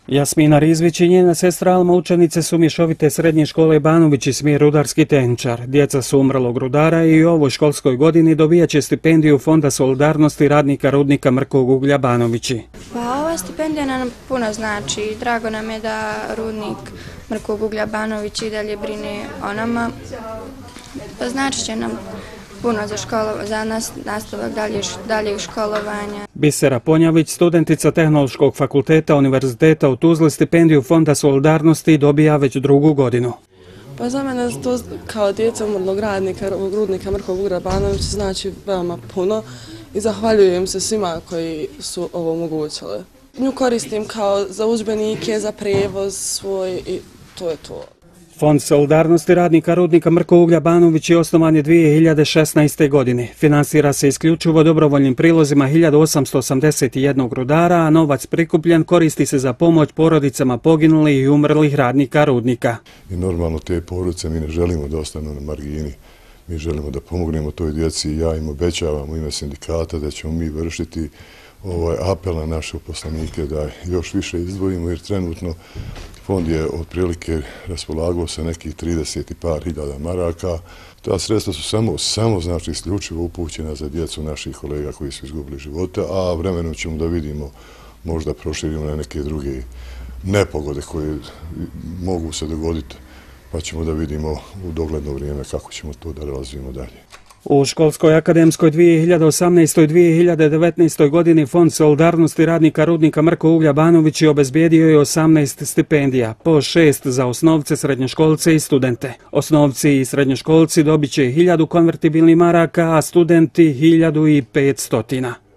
Jasmina Rizvić i njena sestra Alma učenice su mješovite srednje škole Banović i smjer rudarski tehničar. Djeca su umrlog rudara i u ovoj školskoj godini dobijat će stipendiju Fonda solidarnosti radnika rudnika Mrkog uglja Banovići. Pa ova stipendija nam puno znači. Drago nam je da rudnik Mrkog uglja Banović i dalje brine o nama. Pa znači će nam puno za nastavak daljeg školovanja. Bisera Ponjavić, studentica Tehnološkog fakulteta Univerziteta u Tuzli, stipendiju Fonda solidarnosti dobija već drugu godinu. Pa za mene to kao djeca umrlog radnika rudnika Mrkog uglja Banović znači veoma puno i zahvaljujem se svima koji su ovo omogućili. Nju koristim kao za udžbenike, za prijevoz svoj i to je to. Fond solidarnosti radnika rudnika Mrkog uglja Banović je osnovan je 2016. godine. Finansira se isključivo dobrovoljnim prilozima 1881 rudara, a novac prikupljen koristi se za pomoć porodicama poginulih i umrlih radnika rudnika. I normalno te porodice mi ne želimo da ostanu na margini. Mi želimo da pomognemo toj djeci i ja im obećavam u ime sindikata da ćemo mi vršiti apel na naše uposlenike da još više izdvojimo jer trenutno fond je otprilike raspolagao sa nekih 30 i par hiljada maraka. Ta sredstva su samo znači isključivo upućena za djecu naših kolega koji su izgubili života, a vremenom ćemo da vidimo, možda proširimo na neke druge nepogode koje mogu se dogoditi, pa ćemo da vidimo u dogledno vrijeme kako ćemo to da realizujemo dalje. U školskoj akademskoj 2018. i 2019. godini Fond solidarnosti radnika rudnika Mrkog uglja Banović obezbijedio je 18 stipendija, po 6 za osnovce, srednjoškolce i studente. Osnovci i srednjoškolci dobit će 1000 konvertibilnih maraka, a studenti 1500.